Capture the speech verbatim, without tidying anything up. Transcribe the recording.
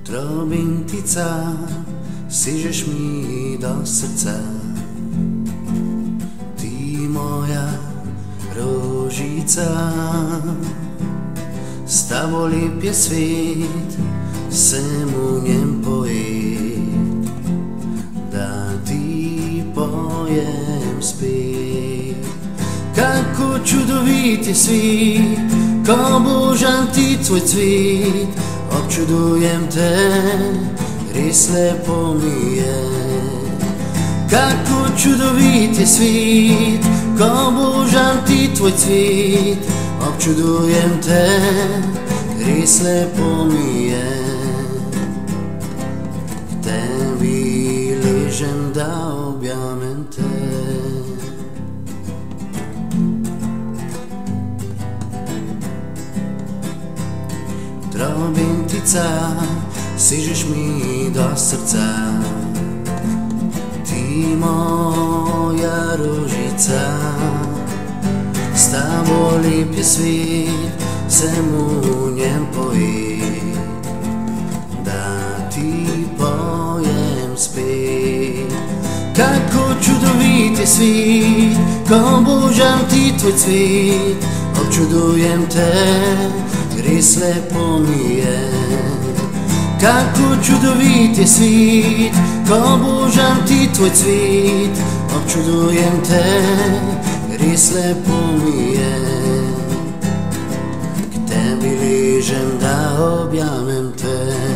Trobintica, sižeš mi do srca. Ti moja rožica, s tabo lijep je svijet, sem u njem pojet, da ti pojem spet. Kako čudovit je svijet, ko božan ti tvoj cvit, občudujem te, res lepo mi je. Kako čudovit je svijet, ko božan ti tvoj cvit, občudujem te, res lepo mi je. K tebi ležem, da objamem te. Trobintica, sižeš mi do srca. Ti moja rožica, s tabo lijep je svijet, sem u njem pojet, da ti pojem spet. Kako čudovit je svijet, ko božan ti tvoj cvit, občudujem te, res lepo mi je. Kako čudovit je svijet, ko božan ti tvoj cvit, občudujem te, res lepo mi je. K tebi ležem, da objamem te.